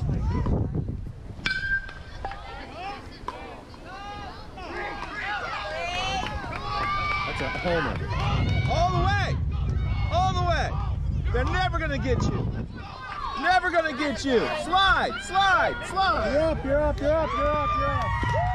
That's a homer. All the way! All the way! They're never gonna get you. Never gonna get you. Slide, slide, slide. You're up, you're up, you're up, you're up, you're up.